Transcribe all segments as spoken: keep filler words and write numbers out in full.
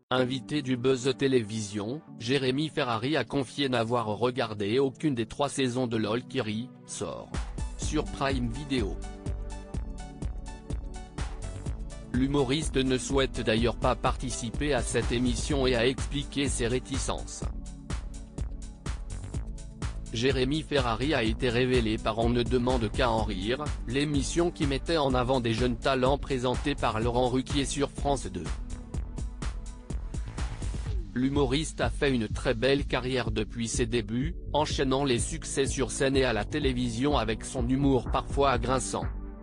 Invité du Buzz Télévision, Jérémy Ferrari a confié n'avoir regardé aucune des trois saisons de LOL qui ressort sur Prime Video. L'humoriste ne souhaite d'ailleurs pas participer à cette émission et a expliqué ses réticences. Jérémy Ferrari a été révélé par On ne demande qu'à en rire, l'émission qui mettait en avant des jeunes talents présentés par Laurent Ruquier sur France deux. L'humoriste a fait une très belle carrière depuis ses débuts, enchaînant les succès sur scène et à la télévision avec son humour parfois agrinçant.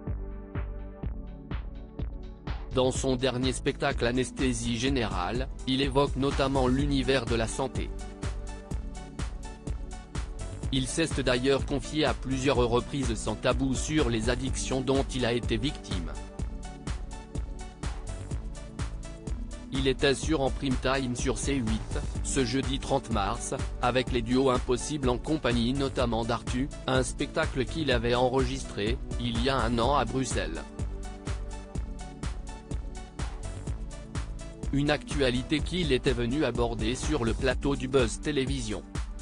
Dans son dernier spectacle Anesthésie Générale, il évoque notamment l'univers de la santé. Il s'est d'ailleurs confié à plusieurs reprises sans tabou sur les addictions dont il a été victime. Il était sur en prime time sur C huit, ce jeudi trente mars, avec les duos Impossible en compagnie notamment d'Artu, un spectacle qu'il avait enregistré, il y a un an à Bruxelles. Une actualité qu'il était venu aborder sur le plateau du Buzz Télévision.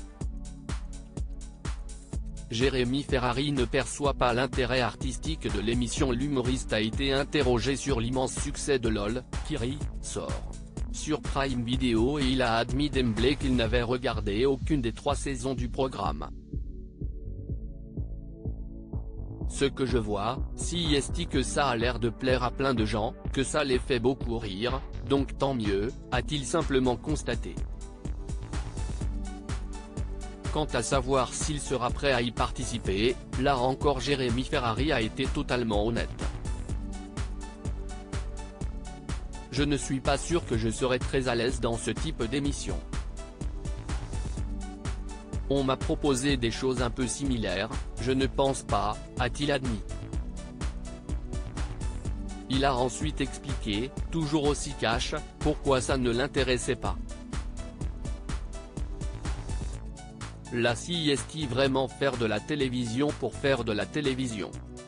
Jérémy Ferrari ne perçoit pas l'intérêt artistique de l'émission. L'humoriste a été interrogé sur l'immense succès de LOL, qui ressort sur Prime Video et il a admis d'emblée qu'il n'avait regardé aucune des trois saisons du programme. Ce que je vois, si est que ça a l'air de plaire à plein de gens, que ça les fait beaucoup rire, donc tant mieux, a-t-il simplement constaté. Quant à savoir s'il sera prêt à y participer, là encore Jérémy Ferrari a été totalement honnête. Je ne suis pas sûr que je serai très à l'aise dans ce type d'émission. On m'a proposé des choses un peu similaires, je ne pense pas, a-t-il admis. Il a ensuite expliqué, toujours aussi cash, pourquoi ça ne l'intéressait pas. Là si est-il vraiment faire de la télévision pour faire de la télévision.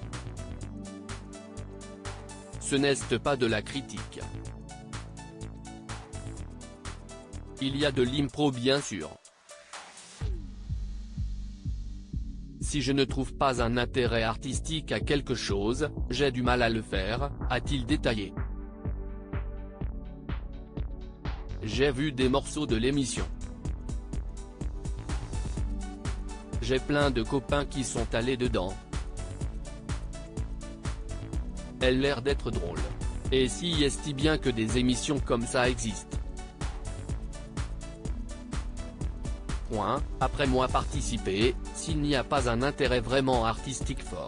Ce n'est pas de la critique. Il y a de l'impro bien sûr. Si je ne trouve pas un intérêt artistique à quelque chose, j'ai du mal à le faire, a-t-il détaillé. J'ai vu des morceaux de l'émission. J'ai plein de copains qui sont allés dedans. Elle a l'air d'être drôle. Et si est bien que des émissions comme ça existent. Point, après moi participer, s'il n'y a pas un intérêt vraiment artistique fort.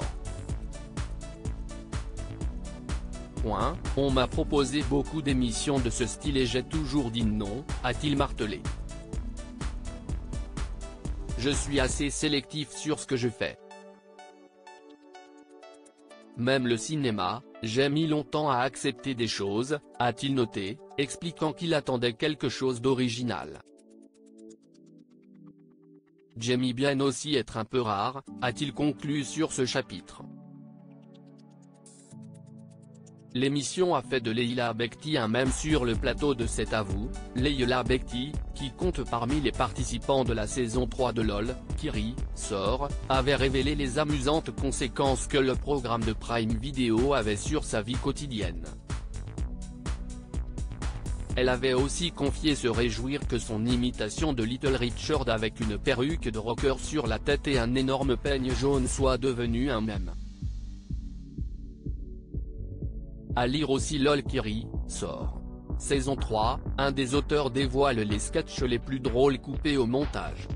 Point, on m'a proposé beaucoup d'émissions de ce style et j'ai toujours dit non, a-t-il martelé. Je suis assez sélectif sur ce que je fais. Même le cinéma, j'ai mis longtemps à accepter des choses, a-t-il noté, expliquant qu'il attendait quelque chose d'original. J'aime bien aussi être un peu rare, a-t-il conclu sur ce chapitre. L'émission a fait de Leila Bekti un mème sur le plateau de C'est à vous. Leila Bekti, qui compte parmi les participants de la saison trois de LOL, qui ressort, avait révélé les amusantes conséquences que le programme de Prime Video avait sur sa vie quotidienne. Elle avait aussi confié se réjouir que son imitation de Little Richard avec une perruque de rocker sur la tête et un énorme peigne jaune soit devenue un mème. À lire aussi LOL qui ressort. Saison trois, un des auteurs dévoile les sketchs les plus drôles coupés au montage.